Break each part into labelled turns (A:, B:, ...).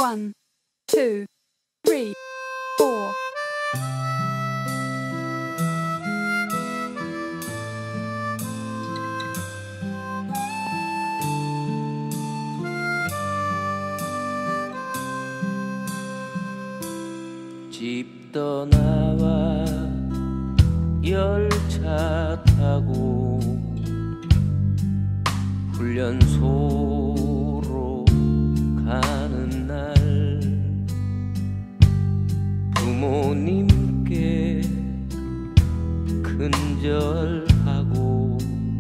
A: 1, 2, 3, 4.
B: 집 떠나와 열차 타고 훈련소로 가는 날 부모님께 큰절하고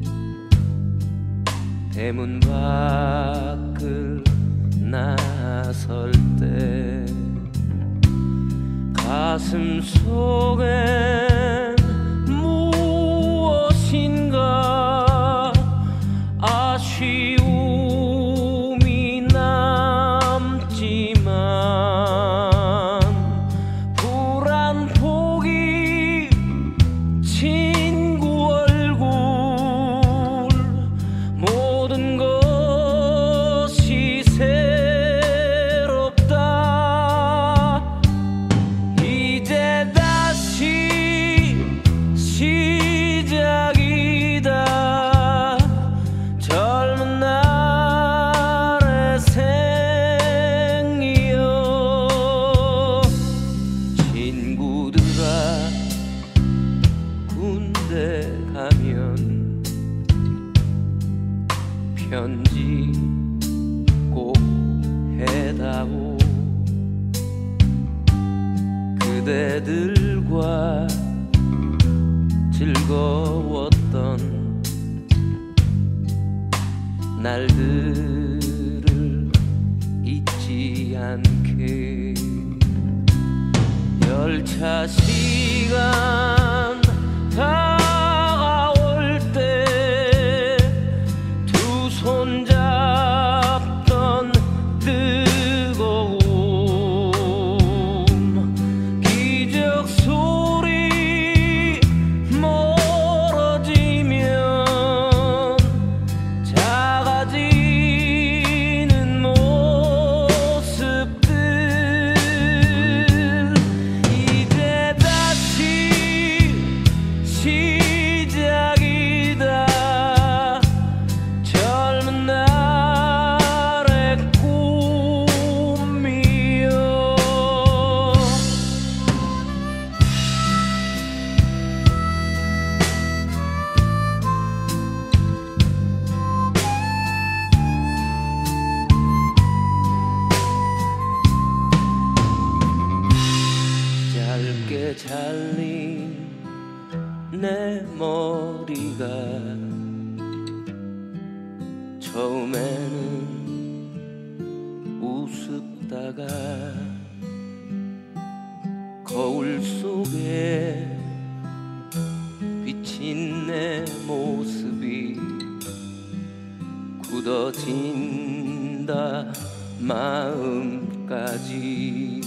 B: 대문 밖을 나설 때 가슴 속엔 무엇인가 아쉬움이 남지만 불안 포기 친구 얼굴 모든 것이 새롭다. 이제 다시 시작이다. 젊은 날의 생이여. 친구들아 군대 가면 편지 꼭 해다오. 그대들과 즐거웠던 날들을 잊지 않게. 열차 시간 다가올 때 두 손 잡던 뜨거움 기적 소리 멀어지면 작아지는 모습들. 이제 다시 시작이다. 젊은 날의 꿈이여. 짧게 잘린 내 머리가 처음에는 우습다가 거울 속에 비친 내 모습이 굳어진다 마음까지.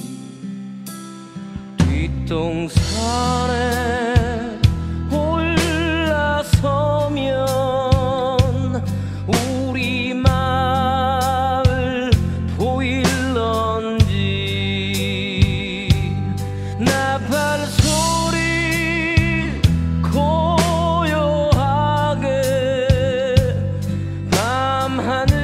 B: 뒷동산에 올라서면 우리 마을 보일런지. 나팔 소리 고요하게 밤하늘